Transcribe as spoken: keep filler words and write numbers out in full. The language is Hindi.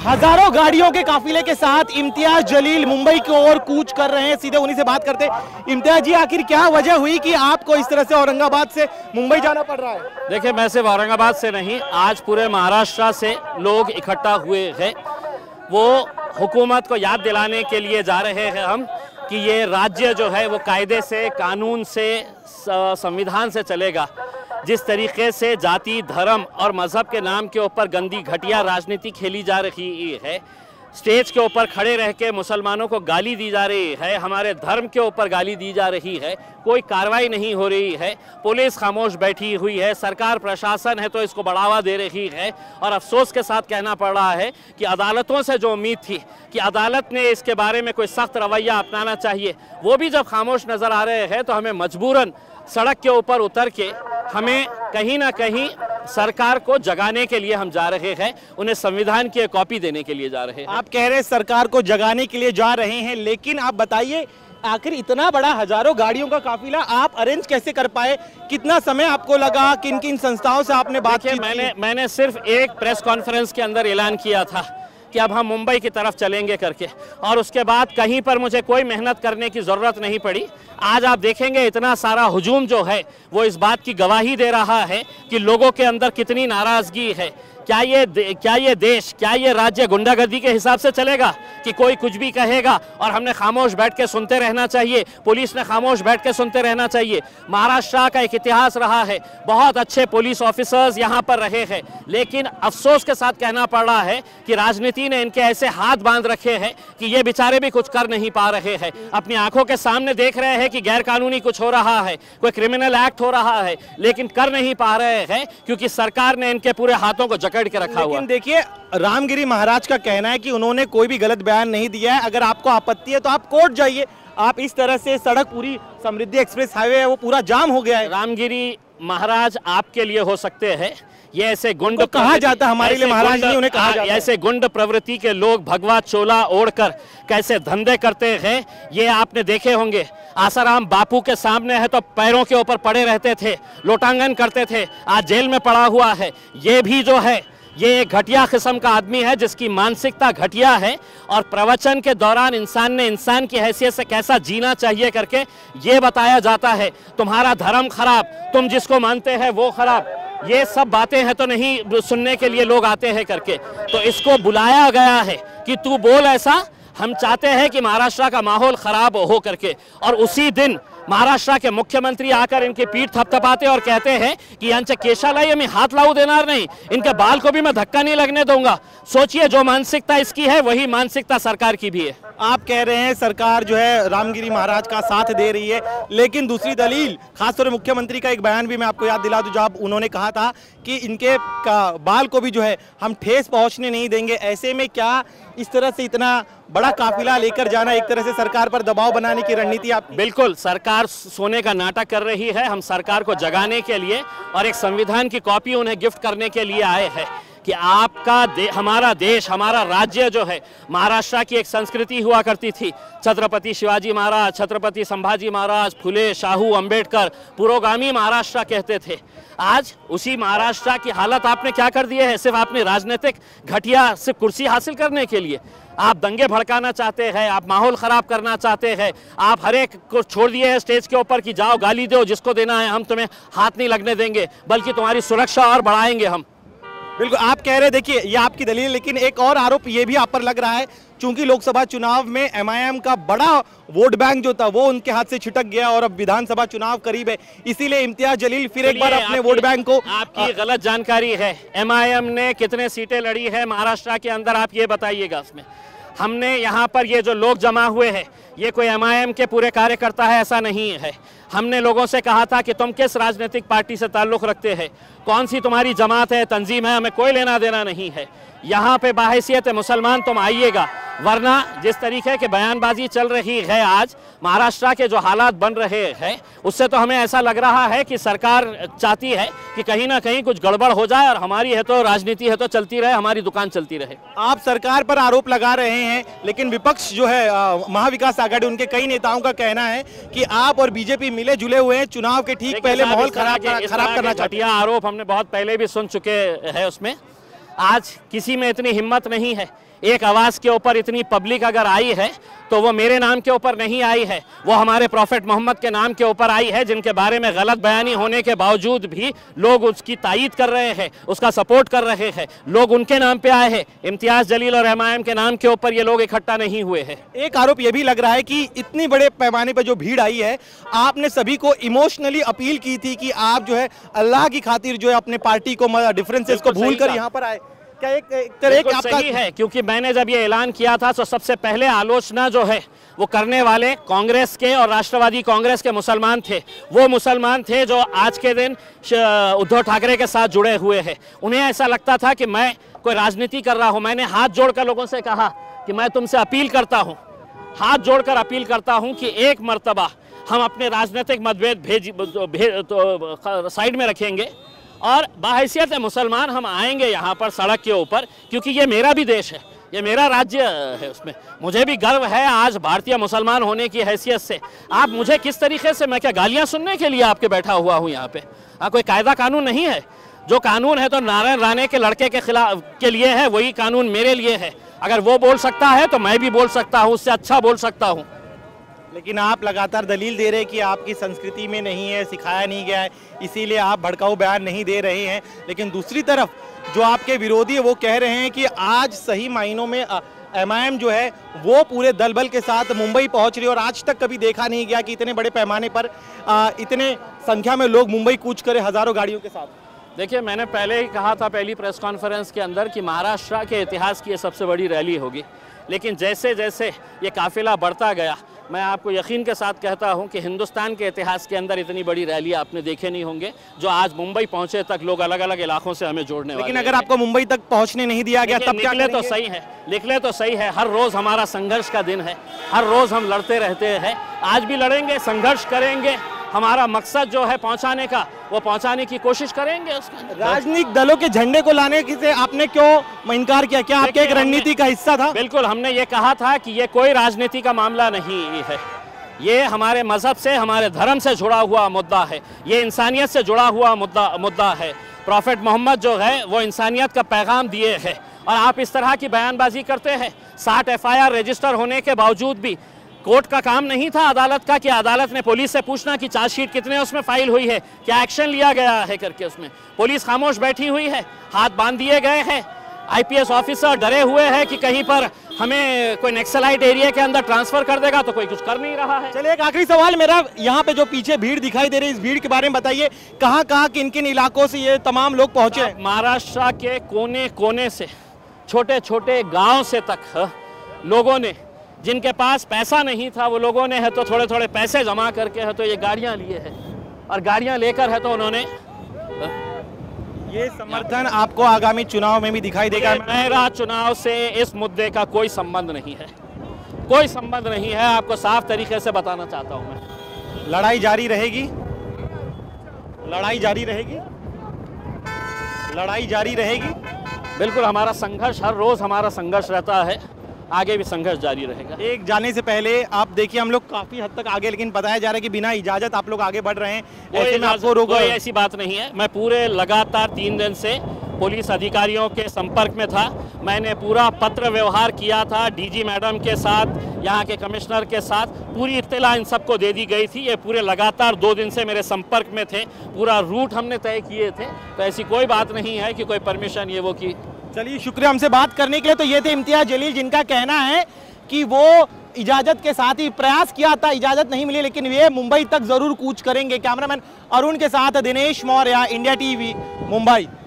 हजारों गाड़ियों के काफिले के साथ इम्तियाज जलील मुंबई की ओर कूच कर रहे हैं। सीधे उन्हीं से बात करते हैं। इम्तियाज जी, आखिर क्या वजह हुई कि आपको इस तरह से औरंगाबाद से मुंबई जाना पड़ रहा है? देखिए, मैं सिर्फ औरंगाबाद से नहीं, आज पूरे महाराष्ट्र से लोग इकट्ठा हुए हैं। वो हुकूमत को याद दिलाने के लिए जा रहे हैं हम कि ये राज्य जो है वो कायदे से, कानून से, संविधान से चलेगा। जिस तरीके से जाति, धर्म और मज़हब के नाम के ऊपर गंदी घटिया राजनीति खेली जा रही है, स्टेज के ऊपर खड़े रह के मुसलमानों को गाली दी जा रही है, हमारे धर्म के ऊपर गाली दी जा रही है, कोई कार्रवाई नहीं हो रही है, पुलिस खामोश बैठी हुई है, सरकार प्रशासन है तो इसको बढ़ावा दे रही है। और अफसोस के साथ कहना पड़ रहा है कि अदालतों से जो उम्मीद थी कि अदालत ने इसके बारे में कोई सख्त रवैया अपनाना चाहिए, वो भी जब खामोश नज़र आ रहे हैं तो हमें मजबूरन सड़क के ऊपर उतर के हमें कहीं ना कहीं सरकार को जगाने के लिए हम जा रहे हैं, उन्हें संविधान की एक कॉपी देने के लिए जा रहे हैं। आप कह रहे हैं सरकार को जगाने के लिए जा रहे हैं, लेकिन आप बताइए आखिर इतना बड़ा हजारों गाड़ियों का काफिला आप अरेंज कैसे कर पाए? कितना समय आपको लगा? किन किन संस्थाओं से आपने बात की? मैंने मैंने सिर्फ एक प्रेस कॉन्फ्रेंस के अंदर ऐलान किया था कि अब हम मुंबई की तरफ चलेंगे करके, और उसके बाद कहीं पर मुझे कोई मेहनत करने की ज़रूरत नहीं पड़ी। आज आप देखेंगे इतना सारा हुजूम जो है वो इस बात की गवाही दे रहा है कि लोगों के अंदर कितनी नाराज़गी है। क्या ये क्या ये देश, क्या ये राज्य गुंडागर्दी के हिसाब से चलेगा कि कोई कुछ भी कहेगा और हमने खामोश बैठ के सुनते रहना चाहिए? पुलिस ने खामोश बैठ के सुनते रहना चाहिए। महाराष्ट्र का एक इतिहास रहा है, बहुत अच्छे पुलिस ऑफिसर्स यहाँ पर रहे हैं, लेकिन अफसोस के साथ कहना पड़ रहा है कि राजनीति ने इनके ऐसे हाथ बांध रखे हैं कि ये बेचारे भी कुछ कर नहीं पा रहे हैं। अपनी आंखों के सामने देख रहे हैं कि गैर कानूनी कुछ हो रहा है, कोई क्रिमिनल एक्ट हो रहा है, लेकिन कर नहीं पा रहे हैं क्योंकि सरकार ने इनके पूरे हाथों को जकड़ के रखा हुआ। लेकिन देखिए, रामगिरी महाराज का कहना है कि उन्होंने कोई भी गलत बयान नहीं दिया है। अगर आपको आपत्ति है तो आप कोर्ट जाइए। आप इस तरह से सड़क पूरी समृद्धि एक्सप्रेस हाईवे है वो पूरा जाम हो गया है। रामगिरी महाराज आपके लिए हो सकते हैं, ये ऐसे गुंड कहा जाता है, हमारे लिए महाराज नहीं, उन्हें कहा जाता है। ऐसे गुंड प्रवृत्ति के लोग भगवा चोला ओढ़कर कैसे धंधे करते हैं ये आपने देखे होंगे। आसाराम बापू के सामने है तो पैरों के ऊपर पड़े रहते थे, लोटांगन करते थे, आज जेल में पड़ा हुआ है। ये भी जो है ये एक घटिया किस्म का आदमी है जिसकी मानसिकता घटिया है, और प्रवचन के दौरान इंसान ने इंसान की हैसियत से कैसा जीना चाहिए करके ये बताया जाता है। तुम्हारा धर्म खराब, तुम जिसको मानते हैं वो खराब, ये सब बातें हैं तो नहीं सुनने के लिए लोग आते हैं करके। तो इसको बुलाया गया है कि तू बोल ऐसा, हम चाहते हैं कि महाराष्ट्र का माहौल खराब हो करके। और उसी दिन महाराष्ट्र के मुख्यमंत्री आकर इनकी पीठ थपथपाते और कहते हैं कि यांचे केशाला मैं हाथ लाऊ देना नहीं, इनके बाल को भी मैं धक्का नहीं लगने दूंगा। सोचिए, जो मानसिकता इसकी है वही मानसिकता सरकार की भी है। आप कह रहे हैं सरकार जो है रामगिरी महाराज का साथ दे रही है, लेकिन दूसरी दलील, खासतौर पर मुख्यमंत्री का एक बयान भी मैं आपको याद दिला दूं, जब उन्होंने कहा था कि इनके का बाल को भी जो है हम ठेस पहुंचने नहीं देंगे। ऐसे में क्या इस तरह से इतना बड़ा काफिला लेकर जाना एक तरह से सरकार पर दबाव बनाने की रणनीति आप? बिल्कुल, सरकार सोने का नाटक कर रही है। हम सरकार को जगाने के लिए और एक संविधान की कॉपी उन्हें गिफ्ट करने के लिए आए हैं कि आपका दे, हमारा देश, हमारा राज्य जो है, महाराष्ट्र की एक संस्कृति हुआ करती थी। छत्रपति शिवाजी महाराज, छत्रपति संभाजी महाराज, फुले, शाहू, अंबेडकर, पुरोगामी महाराष्ट्र कहते थे। आज उसी महाराष्ट्र की हालत आपने क्या कर दी है? सिर्फ आपने राजनीतिक घटिया सिर्फ कुर्सी हासिल करने के लिए आप दंगे भड़काना चाहते हैं, आप माहौल खराब करना चाहते हैं, आप हर एक को छोड़ दिए हैं स्टेज के ऊपर कि जाओ गाली दो जिसको देना है, हम तुम्हें हाथ नहीं लगने देंगे, बल्कि तुम्हारी सुरक्षा और बढ़ाएंगे हम। बिल्कुल, आप कह रहे हैं, देखिए ये आपकी दलील, लेकिन एक और आरोप ये भी आप पर लग रहा है, चूंकि लोकसभा चुनाव में एम आई एम का बड़ा वोट बैंक जो था वो उनके हाथ से छिटक गया और अब विधानसभा चुनाव करीब है, इसीलिए इम्तियाज जलील फिर एक बार अपने वोट बैंक को। आपकी गलत जानकारी है। एम आई एम ने कितने सीटें लड़ी है महाराष्ट्र के अंदर, आप ये बताइएगा। उसमें हमने यहाँ पर ये जो लोग जमा हुए हैं ये कोई एम आई एम के पूरे कार्यकर्ता है ऐसा नहीं है। हमने लोगों से कहा था कि तुम किस राजनीतिक पार्टी से ताल्लुक़ रखते हैं, कौन सी तुम्हारी जमात है, तंजीम है, हमें कोई लेना देना नहीं है। यहाँ पे बाहैसियत मुसलमान तुम आइएगा, वरना जिस तरीके की बयानबाजी चल रही है आज, महाराष्ट्र के जो हालात बन रहे हैं, उससे तो हमें ऐसा लग रहा है कि सरकार चाहती है कि कहीं ना कहीं कुछ गड़बड़ हो जाए और हमारी है तो राजनीति है तो चलती रहे, हमारी दुकान चलती रहे। आप सरकार पर आरोप लगा रहे हैं, लेकिन विपक्ष जो है महाविकास आघाड़ी, उनके कई नेताओं का कहना है कि आप और बीजेपी मिले जुले हुए हैं, चुनाव के ठीक पहले माहौल खराब खराब करना चाहते हैं। आरोप हमने बहुत पहले भी सुन चुके हैं। उसमें आज किसी में इतनी हिम्मत नहीं है, एक आवाज़ के ऊपर इतनी पब्लिक अगर आई है तो वो मेरे नाम के ऊपर नहीं आई है, वो हमारे प्रॉफेट मोहम्मद के नाम के ऊपर आई है, जिनके बारे में गलत बयानी होने के बावजूद भी लोग उसकी तायीद कर रहे हैं, उसका सपोर्ट कर रहे हैं। लोग उनके नाम पे आए हैं, इम्तियाज़ जलील और एम आई एम के नाम के ऊपर ये लोग इकट्ठा नहीं हुए हैं। एक आरोप ये भी लग रहा है कि इतनी बड़े पैमाने पर जो भीड़ आई है, आपने सभी को इमोशनली अपील की थी कि आप जो है अल्लाह की खातिर जो है अपने पार्टी को डिफरेंसेस को भूल कर यहाँ पर आए। क्या एक, एक तरह का आपका सही है, क्योंकि मैंने जब ये ऐलान किया था तो सबसे पहले आलोचना जो है वो करने वाले कांग्रेस के और राष्ट्रवादी कांग्रेस के मुसलमान थे। वो मुसलमान थे जो आज के दिन उद्धव ठाकरे के साथ जुड़े हुए हैं। उन्हें ऐसा लगता था कि मैं कोई राजनीति कर रहा हूँ। मैंने हाथ जोड़कर लोगों से कहा कि मैं तुमसे अपील करता हूँ, हाथ जोड़कर अपील करता हूँ कि एक मर्तबा हम अपने राजनीतिक मतभेद भेज, भेज तो साइड में रखेंगे और बाहैसियत मुसलमान हम आएंगे यहाँ पर सड़क के ऊपर, क्योंकि ये मेरा भी देश है, ये मेरा राज्य है, उसमें मुझे भी गर्व है आज भारतीय मुसलमान होने की हैसियत से। आप मुझे किस तरीके से, मैं क्या गालियाँ सुनने के लिए आपके बैठा हुआ हूँ यहाँ पे? हाँ, कोई कायदा कानून नहीं है। जो कानून है तो नारायण राणे के लड़के के खिलाफ के लिए है, वही कानून मेरे लिए है। अगर वो बोल सकता है तो मैं भी बोल सकता हूँ, उससे अच्छा बोल सकता हूँ। लेकिन आप लगातार दलील दे रहे हैं कि आपकी संस्कृति में नहीं है, सिखाया नहीं गया है, इसीलिए आप भड़काऊ बयान नहीं दे रहे हैं। लेकिन दूसरी तरफ जो आपके विरोधी है वो कह रहे हैं कि आज सही मायनों में एम आई एम जो है वो पूरे दल बल के साथ मुंबई पहुंच रही है और आज तक कभी देखा नहीं गया कि इतने बड़े पैमाने पर आ, इतने संख्या में लोग मुंबई कूच करे हजारों गाड़ियों के साथ। देखिए, मैंने पहले ही कहा था पहली प्रेस कॉन्फ्रेंस के अंदर कि महाराष्ट्र के इतिहास की ये सबसे बड़ी रैली होगी। लेकिन जैसे जैसे ये काफिला बढ़ता गया, मैं आपको यकीन के साथ कहता हूं कि हिंदुस्तान के इतिहास के अंदर इतनी बड़ी रैली आपने देखे नहीं होंगे जो आज मुंबई पहुंचे तक लोग अलग अलग इलाकों से हमें जोड़ने वाले। लेकिन अगर आपको मुंबई तक पहुंचने नहीं दिया गया तब क्या निकले तो सही है, निकले तो सही है। हर रोज हमारा संघर्ष का दिन है, हर रोज हम लड़ते रहते हैं, आज भी लड़ेंगे, संघर्ष करेंगे। हमारा मकसद जो है पहुंचाने का, वो पहुंचाने की कोशिश करेंगे। राजनीतिक दलों के झंडे को लाने से आपने क्यों इनकार किया? क्या आपके एक रणनीति का हिस्सा था? बिल्कुल, हमने ये कहा था कि ये कोई राजनीति का मामला नहीं है, ये हमारे मजहब से, हमारे धर्म से जुड़ा हुआ मुद्दा है, ये इंसानियत से जुड़ा हुआ मुद्दा मुद्दा है। प्रॉफेट मोहम्मद जो है वो इंसानियत का पैगाम दिए है और आप इस तरह की बयानबाजी करते हैं। साठ एफ आई आर रजिस्टर होने के बावजूद भी कोर्ट का काम नहीं था अदालत का कि अदालत ने पुलिस से पूछना कि चार्जशीट कितने उसमें फाइल हुई है, क्या एक्शन लिया गया है करके। उसमें पुलिस खामोश बैठी हुई है, हाथ बांध दिए गए हैं। आई पी एस ऑफिसर डरे हुए हैं कि कहीं पर हमें कोई नक्सलाइट एरिया के अंदर ट्रांसफर कर देगा, तो कोई कुछ कर नहीं रहा है। चलिए, एक आखिरी सवाल मेरा, यहाँ पे जो पीछे भीड़ दिखाई दे रही है, इस भीड़ के बारे में बताइए। कहाँ कहाँ किन किन इलाकों से ये तमाम लोग पहुंचे? महाराष्ट्र के कोने कोने से, छोटे छोटे गाँव से तक लोगों ने, जिनके पास पैसा नहीं था वो लोगों ने है तो थोड़े थोड़े पैसे जमा करके है तो ये गाड़ियां लिए हैं और गाड़ियां लेकर है तो उन्होंने ये समर्थन आपको आगामी चुनाव में भी दिखाई देगा? मेरा चुनाव से इस मुद्दे का कोई संबंध नहीं है, कोई संबंध नहीं है, आपको साफ तरीके से बताना चाहता हूं मैं। लड़ाई जारी रहेगी, लड़ाई जारी रहेगी, लड़ाई जारी रहेगी। बिल्कुल, हमारा संघर्ष, हर रोज हमारा संघर्ष रहता है, आगे भी संघर्ष जारी रहेगा। एक जाने से पहले आप देखिए, हम लोग काफी हद तक आगे, लेकिन बताया जा रहा है कि बिना इजाजत आप लोग आगे बढ़ रहे हैं, ऐसे में आपको रोको? कोई ऐसी बात नहीं है। मैं पूरे लगातार तीन दिन से पुलिस अधिकारियों के संपर्क में था। मैंने पूरा पत्र व्यवहार किया था डीजी मैडम के साथ, यहाँ के कमिश्नर के साथ, पूरी इत्तला इन सबको दे दी गई थी। ये पूरे लगातार दो दिन से मेरे संपर्क में थे, पूरा रूट हमने तय किए थे, तो ऐसी कोई बात नहीं है कि कोई परमिशन ये वो की। चलिए, शुक्रिया हमसे बात करने के लिए। तो ये थे इम्तियाज जलील, जिनका कहना है कि वो इजाजत के साथ ही प्रयास किया था, इजाजत नहीं मिली, लेकिन वे मुंबई तक जरूर कूच करेंगे। कैमरामैन अरुण के साथ दिनेश मौर्य, इंडिया टीवी, मुंबई।